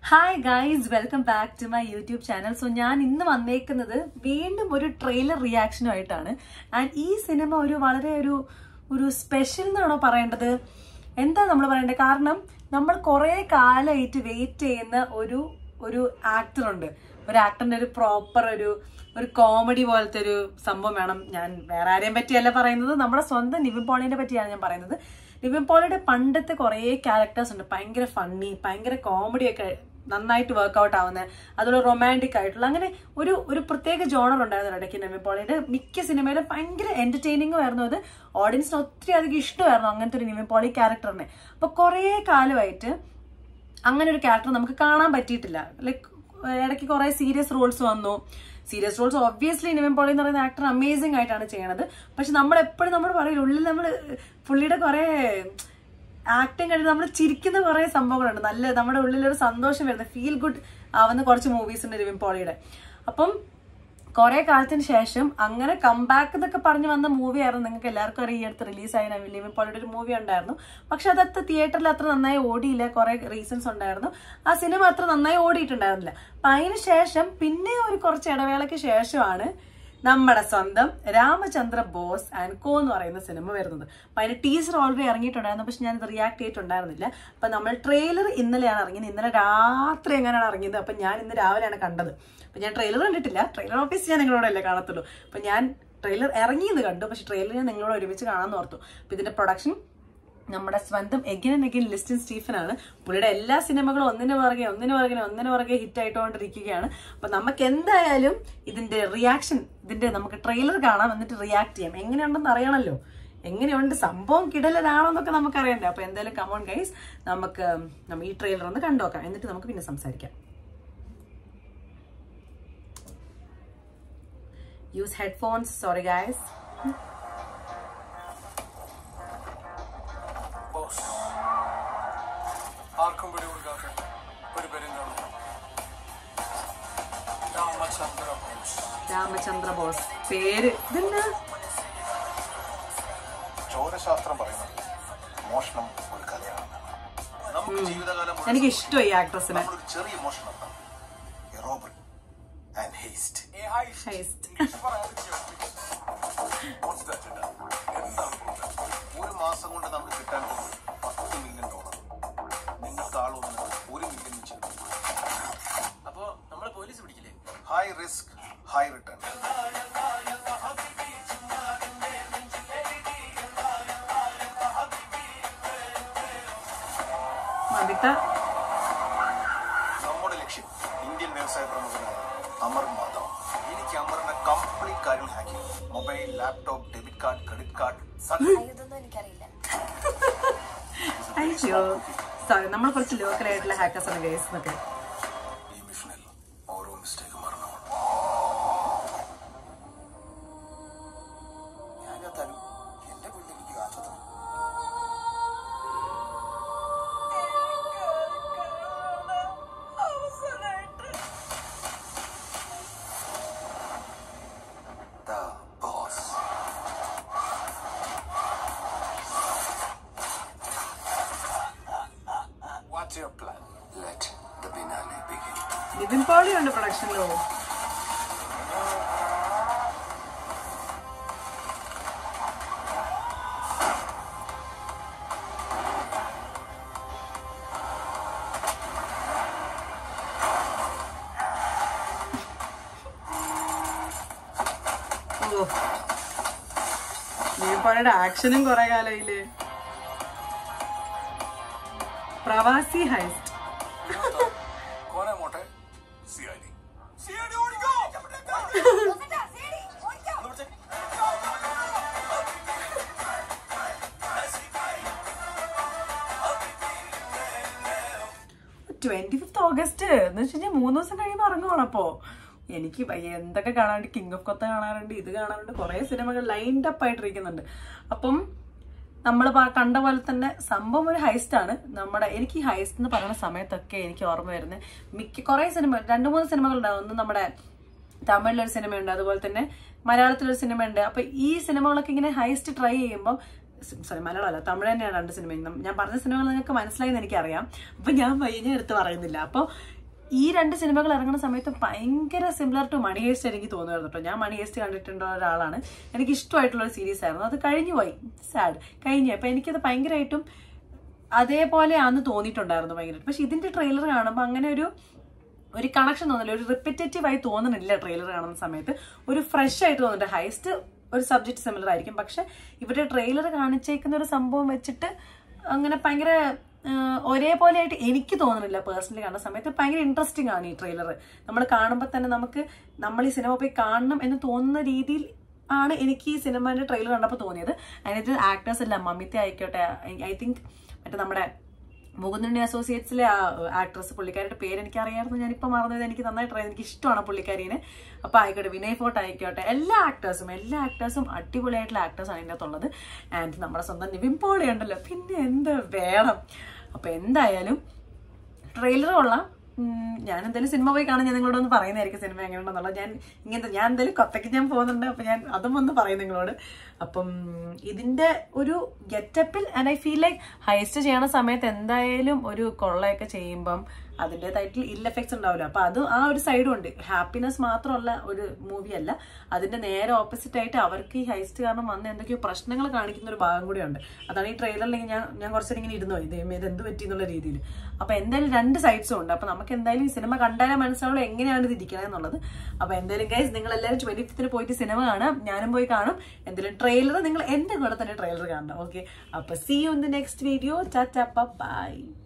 Hi guys, welcome back to my YouTube channel. So ഞാൻ ഇന്ന് വന്നേക്കുന്നത് വീണ്ടും ഒരു ട്രെയിലർ റിയാക്ഷനുമായിട്ടാണ്. ആൻഡ് ഈ സിനിമ വളരെ ഒരു സ്പെഷ്യൽ എന്നാണോ പറയേണ്ടത്, എന്താ നമ്മൾ പറയേണ്ടത്? കാരണം നമ്മൾ കുറെ കാലമായിട്ട് വെയിറ്റ് ചെയ്യുന്ന ഒരു ആക്ടറുണ്ട്. ഒരു ആക്ടറിന്റെ ഒരു പ്രോപ്പർ ഒരു കോമഡി പോലത്തെ ഒരു സംഭവം വേണം. ഞാൻ വേറെ ആരെയും പറ്റിയല്ല പറയുന്നത്, നമ്മുടെ സ്വന്തം നിവിൻ പോളിനെ പറ്റിയാണ് ഞാൻ പറയുന്നത്. നിവിൻ പോളിയുടെ പണ്ടത്തെ കുറേ ക്യാരക്ടേഴ്സ് ഉണ്ട്, ഭയങ്കര ഫണ്ണി, ഭയങ്കര കോമഡിയൊക്കെ നന്നായിട്ട് വർക്ക്ഔട്ട് ആവുന്നത്, അതുപോലെ റൊമാൻറ്റിക് ആയിട്ടുള്ള അങ്ങനെ ഒരു പ്രത്യേക ജോണർ ഉണ്ടായിരുന്നു ഇടയ്ക്ക്. നിവിൻ പോളിയുടെ മിക്ക സിനിമയിലും ഭയങ്കര എന്റർടൈനിങ്ങും ആയിരുന്നു. അത് ഓഡിയൻസിന് ഒത്തിരി അധികം ഇഷ്ടമായിരുന്നു അങ്ങനത്തെ ഒരു നിവിൻ പോളി ക്യാരക്ടറിനെ. അപ്പൊ കുറേ കാലമായിട്ട് അങ്ങനെ ഒരു ക്യാരക്ടർ നമുക്ക് കാണാൻ പറ്റിയിട്ടില്ല. ലൈക്ക് ഇടയ്ക്ക് കുറെ സീരിയസ് റോൾസ് വന്നു. Serious roles obviously Nivin Pauly എന്ന് പറയുന്ന ആക്ടർ അമേസിംഗ് ആയിട്ടാണ് ചെയ്യണത്. പക്ഷെ നമ്മളെപ്പോഴും നമ്മൾ പറയില്ല, ഉള്ളിൽ നമ്മൾ പുള്ളിയുടെ കുറെ ആക്ടിങ് കഴിഞ്ഞ് നമ്മൾ ചിരിക്കുന്ന കുറെ സംഭവങ്ങളുണ്ട്. നല്ല നമ്മുടെ ഉള്ളിലൊരു സന്തോഷം വരുന്ന ഫീൽ ഗുഡ് ആവുന്ന കുറച്ച് മൂവീസ് ഉണ്ട് നിവിൻ പോളിയുടെ. അപ്പം കുറെ കാലത്തിന് ശേഷം അങ്ങനെ കംബാക്ക് എന്നൊക്കെ പറഞ്ഞു വന്ന മൂവി ആയിരുന്നു. നിങ്ങൾക്ക് എല്ലാവർക്കും അറിയാം, ഈ അടുത്ത് റിലീസായ നിവിൻ പോളിയുടെ ഒരു മൂവി ഉണ്ടായിരുന്നു. പക്ഷെ അതത്ര തിയേറ്ററിൽ അത്ര നന്നായി ഓടിയില്ല. കുറെ റീസൺസ് ഉണ്ടായിരുന്നു. ആ സിനിമ അത്ര നന്നായി ഓടിയിട്ടുണ്ടായിരുന്നില്ല. അപ്പൊ അതിന് ശേഷം പിന്നെ ഒരു കുറച്ച് ഇടവേളയ്ക്ക് ശേഷമാണ് നമ്മുടെ സ്വന്തം രാമചന്ദ്ര ബോസ് ആൻഡ് കോ എന്ന് പറയുന്ന സിനിമ വരുന്നത്. അപ്പൊ അതിന്റെ ടീസർ ഓൾറെഡി ഇറങ്ങിയിട്ടുണ്ടായിരുന്നു, പക്ഷെ ഞാനിത് റിയാക്ട് ചെയ്തിട്ടുണ്ടായിരുന്നില്ല. അപ്പൊ നമ്മൾ ട്രെയിലർ ഇന്നലെയാണ് ഇറങ്ങിയത്. ഇന്നലെ രാത്രി എങ്ങനെയാണ് ഇറങ്ങിയത്. അപ്പൊ ഞാൻ ഇന്ന് രാവിലെയാണ് കണ്ടത്. അപ്പൊ ഞാൻ ട്രെയിലർ കണ്ടിട്ടില്ല. ട്രെയിലർ ഓഫീസ് ഞാൻ നിങ്ങളോടല്ലേ കാണത്തുള്ളൂ. അപ്പൊ ഞാൻ ട്രെയിലർ ഇറങ്ങിയത് കണ്ടു, പക്ഷെ ട്രെയിലർ ഞാൻ നിങ്ങളോട് ഒരുമിച്ച് കാണാമെന്ന് ഓർത്തു. അപ്പൊ ഇതിന്റെ പ്രൊഡക്ഷൻ നമ്മുടെ സ്വന്തം again and again Listin Stephen ആണ്. പുള്ളിയുടെ എല്ലാ സിനിമകളും ഒന്നിനു പുറകെ ഹിറ്റ് ആയിട്ടുകൊണ്ടിരിക്കുകയാണ്. അപ്പൊ നമുക്ക് എന്തായാലും ഇതിന്റെ റിയാക്ഷൻ, നമുക്ക് ട്രെയിലർ കാണാം, എന്നിട്ട് റിയാക്ട് ചെയ്യാം. എങ്ങനെയുണ്ടെന്ന് അറിയണമല്ലോ, എങ്ങനെയുണ്ട് സംഭവം, കിടലനാണോ എന്നൊക്കെ നമുക്ക് അറിയണ്ടേ. അപ്പൊ എന്തായാലും കമോൺ ഗൈസ്, നമുക്ക് ഈ ട്രെയിലർ ഒന്ന് കണ്ടുനോക്കാം, എന്നിട്ട് നമുക്ക് പിന്നെ സംസാരിക്കാം. Use headphones, sorry guys. Ramachandra Boss പേര് ഇതെന്താ? ജ്യോതിശാസ്ത്രം പറയുന്നത് മോഷണം ഒരു കലയാണ്. എനിക്ക് ഇഷ്ടമായി ഈ ആക്ട്രസിനെ. ചെറിയ മോഷണം ഒരു മാസം കൊണ്ട് നമുക്ക് കിട്ടാൻ $10 മില്യൺ. നിങ്ങൾക്ക് ആളൊന്ന് $1 മില്യൺ വെച്ച്. അപ്പോ നമ്മളെ പോലീസ് പിടിക്കില്ലേ? High risk high return. നമ്മുടെ ലക്ഷ്യം ഇന്ത്യൻ വ്യവസായ പ്രമുഖനായ അമർ മാധവ്. എനിക്ക് അമറിന്റെ കംപ്ലീറ്റ് കാര്യങ്ങൾ ഹാക്ക് ചെയ്യും. Mobile, laptop, debit card, credit card. അയ്യോ സോറി, നമ്മൾ കുറച്ച് ലോക്കൽ ആയിട്ടുള്ള ഹാക്കേഴ്സ് ആണ് ഗൈസ് എന്നൊക്കെ. ഈ മിഷനിൽ ഓരോ മിസ്റ്റേക്ക് മറന്നു ഞാനെത്താനും എന്റെ വീട്ടിൽ എനിക്ക് കാറ്റത്തും. നിവിൻ പോളി ഉണ്ട് പ്രൊഡക്ഷനിലോ. നിവിൻ പോളിയുടെ ആക്ഷനും കുറെ കാലയില്. പ്രവാസി ഹൈസ്റ്റ്. ഓഗസ്റ്റ് എന്ന് വെച്ച് കഴിഞ്ഞാൽ 3 ദിവസം കഴിയുമ്പോൾ ഇറങ്ങുവാണ്. അപ്പോ എനിക്ക് എന്തൊക്കെ കാണാറുണ്ട്, കിങ് ഓഫ് കൊത്ത കാണാറുണ്ട്, ഇത് കാണാറുണ്ട്, കുറെ സിനിമകൾ ലൈൻഡ് അപ്പ് ആയിട്ടിരിക്കുന്നുണ്ട്. അപ്പം നമ്മൾ കണ്ട പോലെ തന്നെ സംഭവം ഒരു ഹൈസ്റ്റ് ആണ്. എനിക്ക് ഈ ഹൈസ്റ്റ് എന്ന് പറയുന്ന സമയത്തൊക്കെ എനിക്ക് ഓർമ്മ വരുന്നത് കുറെ സിനിമ, 2-3 സിനിമകളുണ്ടാവും. ഒന്ന് നമ്മുടെ തമിഴിലൊരു സിനിമയുണ്ട്, അതുപോലെ തന്നെ മലയാളത്തിലൊരു സിനിമയുണ്ട്. അപ്പൊ ഈ സിനിമകളൊക്കെ ഇങ്ങനെ ഹൈസ്റ്റ് ട്രൈ ചെയ്യുമ്പോൾ സോറി മലയാളമല്ല തമിഴ് തന്നെയാണ് 2 സിനിമയും. ഞാൻ പറഞ്ഞ സിനിമകൾ നിങ്ങൾക്ക് മനസ്സിലായെന്ന് എനിക്കറിയാം. അപ്പൊ ഞാൻ പയ്യനെ എടുത്ത് പറയുന്നില്ല. അപ്പോൾ ഈ 2 സിനിമകൾ ഇറങ്ങുന്ന സമയത്ത് ഭയങ്കര സിമിലർ ടു മണി ഹേസ്റ്റ് എനിക്ക് തോന്നുമായിരുന്നു കേട്ടോ. ഞാൻ മണി ഹേസ്റ്റ് കണ്ടിട്ടുള്ള ഒരാളാണ്. എനിക്ക് ഇഷ്ടമായിട്ടുള്ള ഒരു സീരീസ് ആയിരുന്നു. അത് കഴിഞ്ഞു പോയി, സാഡ് കഴിഞ്ഞു. അപ്പൊ എനിക്കത് ഭയങ്കരമായിട്ടും അതേപോലെയാണെന്ന് തോന്നിയിട്ടുണ്ടായിരുന്നു ഭയങ്കരമായിട്ട്. പക്ഷെ ഇതിന്റെ ട്രെയിലർ കാണുമ്പോൾ അങ്ങനെ ഒരു കണക്ഷൻ തോന്നില്ല, ഒരു റിപ്പറ്റേറ്റീവ് ആയി തോന്നുന്നില്ല. ട്രെയിലർ കാണുന്ന സമയത്ത് ഒരു ഫ്രഷ് ആയിട്ട് തോന്നുന്നുണ്ട്. ഹൈസ്റ്റ് ഒരു സബ്ജക്ട് സിമിലർ ആയിരിക്കും, പക്ഷെ ഇവിടെ ട്രെയിലർ കാണിച്ചേക്കുന്ന ഒരു സംഭവം വെച്ചിട്ട് അങ്ങനെ ഭയങ്കര ഒരേപോലെ ആയിട്ട് എനിക്ക് തോന്നുന്നില്ല. പേഴ്സണലി കാണുന്ന സമയത്ത് ഭയങ്കര ഇൻട്രസ്റ്റിംഗ് ആണ് ഈ ട്രെയിലർ. നമ്മൾ കാണുമ്പോൾ തന്നെ നമ്മൾ ഈ സിനിമ പോയി കാണണം എന്ന് തോന്നുന്ന രീതിയിൽ ആണ് എനിക്ക് ഈ സിനിമയുടെ ട്രെയിലർ കണ്ടപ്പോൾ തോന്നിയത്. അതിനകത്ത് ആക്ടേഴ്സ് എല്ലാം മമിത ആയിക്കോട്ടെ, ഐ തിങ്ക് മറ്റേ നമ്മുടെ മുകുന്ദുണ്ണി അസോസിയേറ്റ്സിലെ ആ ആക്ട്രസ്, പുള്ളിക്കാരുടെ പേര് എനിക്ക് അറിയാമായിരുന്നു, ഞാനിപ്പോൾ മറന്നത്. എനിക്ക് നന്നായിട്ട് എനിക്ക് ഇഷ്ടമാണ് പുള്ളിക്കാരീനെ. അപ്പോൾ ആയിക്കോട്ടെ, വിനയ് ഫോർട്ട് ആയിക്കോട്ടെ, എല്ലാ ആക്ടേഴ്സും അടിപൊളിയായിട്ടുള്ള ആക്ടേഴ്സാണ് ഇതിൻ്റെ അകത്തുള്ളത്. ആൻഡ് നമ്മുടെ സ്വന്തം നിവിൻ പോളി ഉണ്ടല്ലോ, പിന്നെ എന്ത് വേണം. അപ്പോൾ എന്തായാലും ട്രെയിലർ കൊള്ളാം. ഞാൻ എന്തായാലും സിനിമ പോയി കാണാൻ ഞാൻ നിങ്ങളോട് ഒന്ന് പറയുന്നതായിരിക്കും സിനിമ എങ്ങനെയുണ്ടെന്നുള്ളത്. ഞാൻ എന്തായാലും കൊത്തയ്ക്ക് ഞാൻ പോകുന്നുണ്ട്. അപ്പം ഞാൻ അതും ഒന്ന് പറയും നിങ്ങളോട്. അപ്പം ഇതിന്റെ ഒരു ഗെറ്റപ്പിൽ and I feel like heist ചെയ്യണ സമയത്ത് എന്തായാലും ഒരു കൊള്ളയൊക്കെ ചെയ്യുമ്പം അതിൻ്റെതായിട്ട് ഇൽ എഫക്ട്സ് ഉണ്ടാവില്ല. അപ്പൊ അത് ആ ഒരു സൈഡും ഉണ്ട്. ഹാപ്പിനെസ് മാത്രമുള്ള ഒരു മൂവി അല്ല, അതിന്റെ നേരെ ഓപ്പോസിറ്റ് ആയിട്ട് അവർക്ക് ഈ ഹൈസ്റ്റ് കാരണം വന്ന് എന്തൊക്കെയോ പ്രശ്നങ്ങൾ കാണിക്കുന്ന ഒരു ഭാഗം കൂടെ ഉണ്ട്. അതാണ് ഈ ട്രെയിലറിൽ ഞാൻ കുറച്ചേരം ഇങ്ങനെ ഇരുന്നു പോയി, ഇത് എന്ത് പറ്റി എന്നുള്ള രീതിയിൽ. അപ്പൊ എന്തായാലും 2 സൈഡ്സും ഉണ്ട്. അപ്പൊ നമുക്ക് എന്തായാലും ഈ സിനിമ കണ്ടാലേ മനസ്സിലാവുള്ളൂ എങ്ങനെയാണ് ഇത് ഇരിക്കണത് എന്നുള്ളത്. അപ്പൊ എന്തായാലും ഗൈസ്, നിങ്ങൾ എല്ലാവരും 25th പോയിട്ട് സിനിമ കാണാം, ഞാനും പോയി കാണും. എന്തായാലും ട്രെയിലർ നിങ്ങൾ എന്റെ കൂടെ തന്നെ ട്രെയിലർ കാണണം. ഓക്കെ, അപ്പൊ see you in the next video. Tata, by.